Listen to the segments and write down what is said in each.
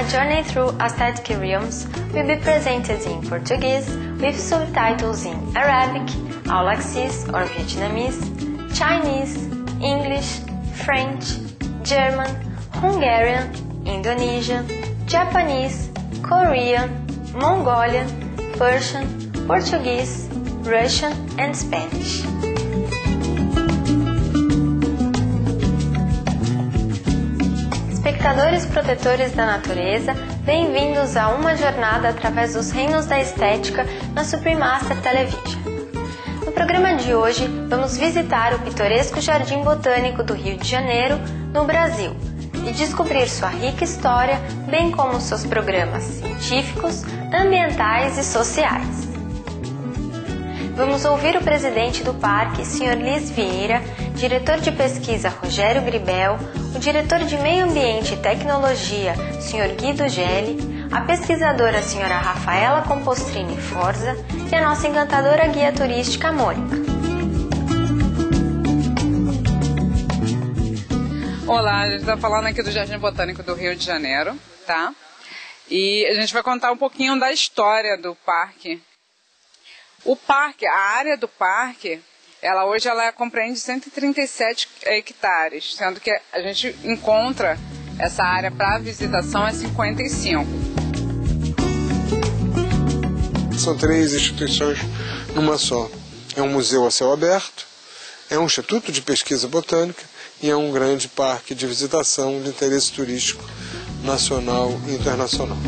journey through aesthetic realms will be presented in Portuguese with subtitles in Arabic, Aulaxese or Vietnamese, Chinese, English, French, German, Hungarian, Indonesian, Japanese, Korean, Mongolian, Persian, Portuguese, Russian and Spanish. Espectadores protetores da natureza, bem-vindos a uma jornada através dos reinos da estética na Supreme Master Television. No programa de hoje, vamos visitar o pitoresco Jardim Botânico do Rio de Janeiro, no Brasil, e descobrir sua rica história, bem como seus programas científicos, ambientais e sociais. Vamos ouvir o presidente do parque, Sr. Liz Vieira, diretor de pesquisa Rogério Gribel, o diretor de Meio Ambiente e Tecnologia, Sr. Guido Gelli, a pesquisadora Sra. Rafaela Compostrini Forza e a nossa encantadora guia turística Mônica. Olá, a gente está falando aqui do Jardim Botânico do Rio de Janeiro, tá? E a gente vai contar um pouquinho da história do parque. O parque, a área do parque, hoje ela compreende 137 hectares, sendo que a gente encontra essa área para visitação é 55. São 3 instituições numa só. É um museu a céu aberto, é um instituto de pesquisa botânica e é um grande parque de visitação de interesse turístico nacional e internacional.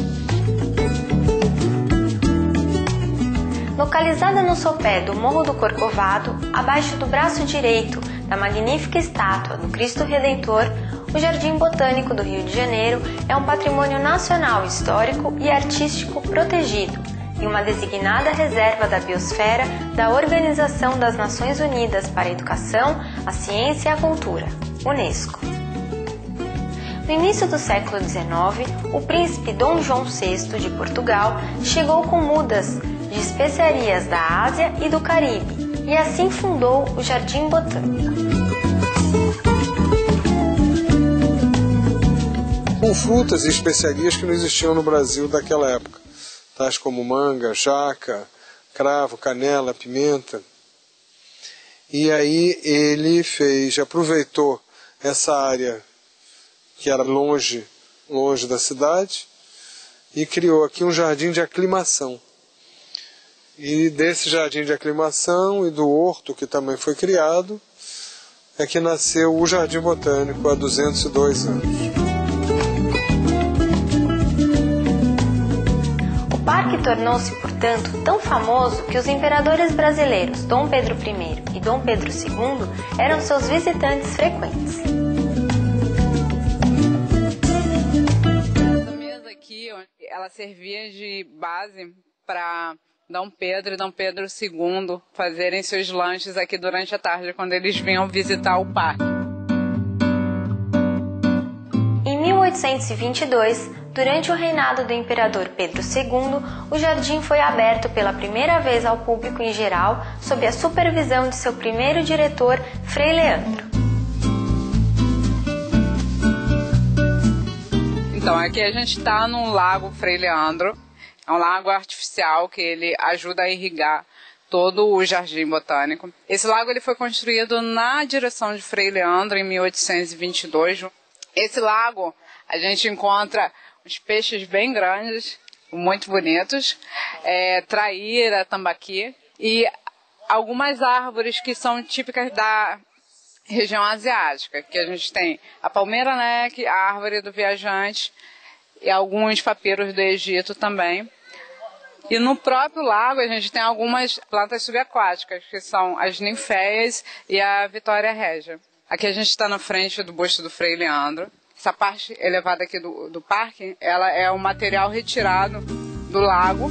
Localizada no sopé do Morro do Corcovado, abaixo do braço direito da magnífica estátua do Cristo Redentor, o Jardim Botânico do Rio de Janeiro é um patrimônio nacional histórico e artístico protegido e uma designada reserva da biosfera da Organização das Nações Unidas para a Educação, a Ciência e a Cultura, UNESCO. No início do século XIX, o príncipe Dom João VI de Portugal chegou com mudas de especiarias da Ásia e do Caribe, e assim fundou o Jardim Botânico. Com frutas e especiarias que não existiam no Brasil daquela época, tais como manga, jaca, cravo, canela, pimenta. E aí ele aproveitou essa área que era longe da cidade e criou aqui um jardim de aclimação. E desse jardim de aclimação e do horto que também foi criado, é que nasceu o Jardim Botânico há 202 anos. O parque tornou-se, portanto, tão famoso que os imperadores brasileiros Dom Pedro I e Dom Pedro II eram seus visitantes frequentes. Essa mesa aqui, ela servia de base para Dom Pedro e Dom Pedro II fazerem seus lanches aqui durante a tarde, quando eles vinham visitar o parque. Em 1822, durante o reinado do imperador Pedro II, o jardim foi aberto pela primeira vez ao público em geral, sob a supervisão de seu primeiro diretor, Frei Leandro. Então, aqui a gente está no Lago Frei Leandro. É um lago artificial que ele ajuda a irrigar todo o Jardim Botânico. Esse lago ele foi construído na direção de Frei Leandro em 1822. Esse lago a gente encontra uns peixes bem grandes, muito bonitos, traíra, tambaqui e algumas árvores que são típicas da região asiática, que a gente tem a palmeira neck, a árvore do viajante e alguns papiros do Egito também. E no próprio lago a gente tem algumas plantas subaquáticas, que são as ninféias e a Vitória Régia. Aqui a gente está na frente do busto do Frei Leandro. Essa parte elevada aqui do parque, ela é um material retirado do lago.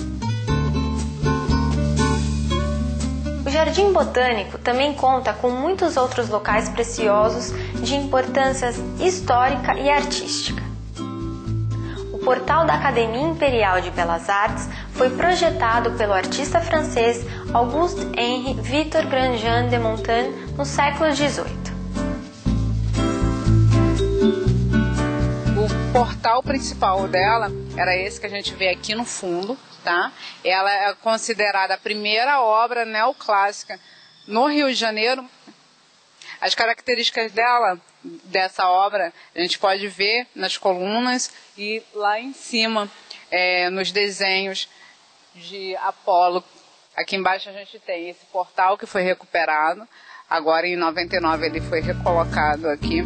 O Jardim Botânico também conta com muitos outros locais preciosos de importância histórica e artística. O portal da Academia Imperial de Belas Artes foi projetado pelo artista francês Auguste-Henri Victor Grandjean de Montagne no século XVIII. o portal principal dela era esse que a gente vê aqui no fundo, tá? Ela é considerada a primeira obra neoclássica no Rio de Janeiro. As características dessa obra, a gente pode ver nas colunas e lá em cima, nos desenhos de Apolo. Aqui embaixo a gente tem esse portal que foi recuperado. Agora, em 99, ele foi recolocado aqui.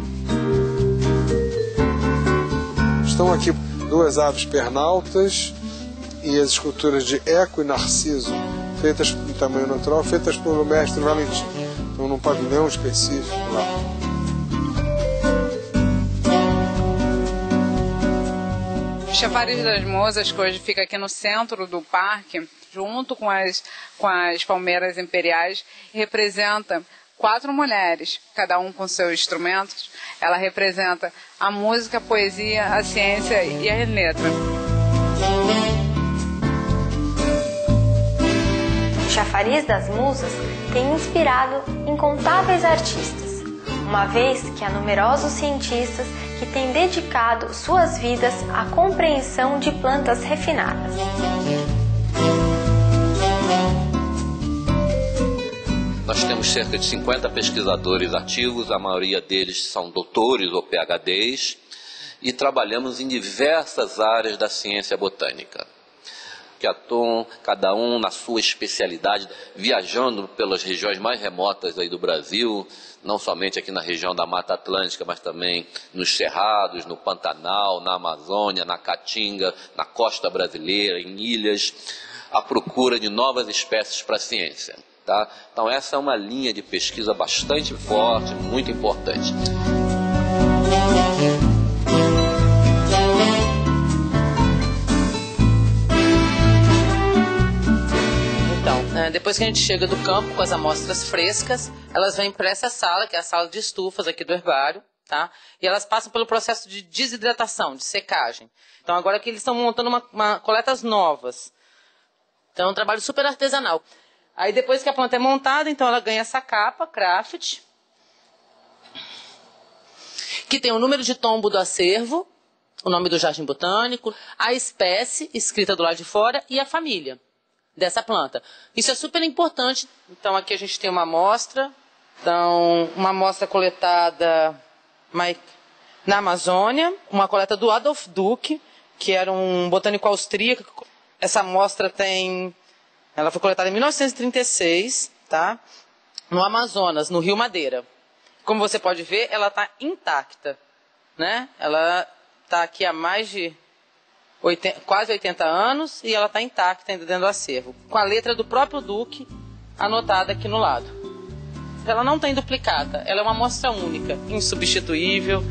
Estão aqui duas aves pernaltas e as esculturas de Eco e Narciso, feitas em tamanho natural, feitas pelo mestre Valentim. Então, num pavilhão específico lá. O Chafariz das Musas, que hoje fica aqui no centro do parque, junto com as palmeiras imperiais, representa 4 mulheres, cada um com seus instrumentos. Ela representa a música, a poesia, a ciência e a letra. O Chafariz das Musas tem inspirado incontáveis artistas, uma vez que há numerosos cientistas que têm dedicado suas vidas à compreensão de plantas refinadas. Nós temos cerca de 50 pesquisadores ativos, a maioria deles são doutores ou PhDs, e trabalhamos em diversas áreas da ciência botânica, que atuam cada um na sua especialidade, viajando pelas regiões mais remotas aí do Brasil, não somente aqui na região da Mata Atlântica, mas também nos Cerrados, no Pantanal, na Amazônia, na Caatinga, na costa brasileira, em ilhas, à procura de novas espécies para a ciência. Tá? Então essa é uma linha de pesquisa bastante forte, muito importante. Então, depois que a gente chega do campo com as amostras frescas, elas vêm para essa sala, que é a sala de estufas aqui do herbário, tá? E elas passam pelo processo de desidratação, de secagem. Então agora que eles estão montando coletas novas. Então é um trabalho super artesanal. Aí depois que a planta é montada, então ela ganha essa capa, craft, que tem o número de tombo do acervo, o nome do jardim botânico, a espécie escrita do lado de fora e a família dessa planta. Isso é super importante. Então aqui a gente tem uma amostra, então, uma amostra coletada na Amazônia, uma coleta do Adolf Duck, que era um botânico austríaco. Essa amostra ela foi coletada em 1936, tá? No Amazonas, no Rio Madeira. Como você pode ver, ela está intacta, né? Ela está aqui há mais de quase 80 anos e ela está intacta ainda dentro do acervo, com a letra do próprio Duque anotada aqui no lado. Ela não tem duplicata, ela é uma amostra única, insubstituível.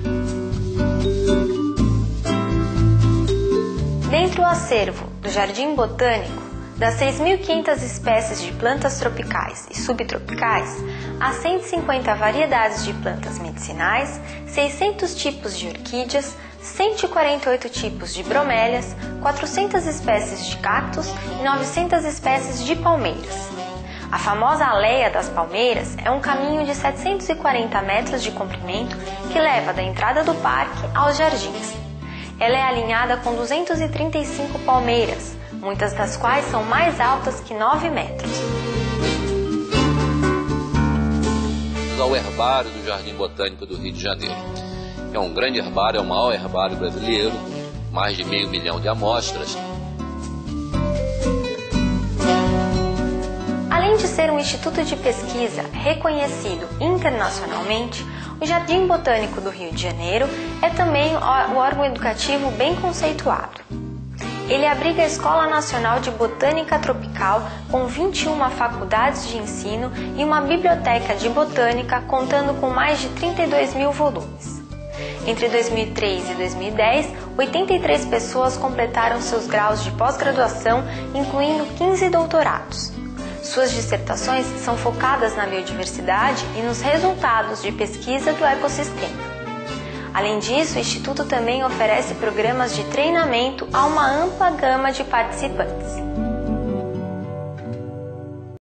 Dentro do acervo do Jardim Botânico, das 6.500 espécies de plantas tropicais e subtropicais, há 150 variedades de plantas medicinais, 600 tipos de orquídeas, 148 tipos de bromélias, 400 espécies de cactos e 900 espécies de palmeiras. A famosa Aleia das Palmeiras é um caminho de 740 metros de comprimento que leva da entrada do parque aos jardins. Ela é alinhada com 235 palmeiras, muitas das quais são mais altas que 9 metros. Ao herbário do Jardim Botânico do Rio de Janeiro. É um grande herbário, é o maior herbário brasileiro, mais de 500 mil de amostras. Além de ser um instituto de pesquisa reconhecido internacionalmente, o Jardim Botânico do Rio de Janeiro é também um órgão educativo bem conceituado. Ele abriga a Escola Nacional de Botânica Tropical, com 21 faculdades de ensino e uma biblioteca de botânica contando com mais de 32 mil volumes. Entre 2003 e 2010, 83 pessoas completaram seus graus de pós-graduação, incluindo 15 doutorados. Suas dissertações são focadas na biodiversidade e nos resultados de pesquisa do ecossistema. Além disso, o Instituto também oferece programas de treinamento a uma ampla gama de participantes.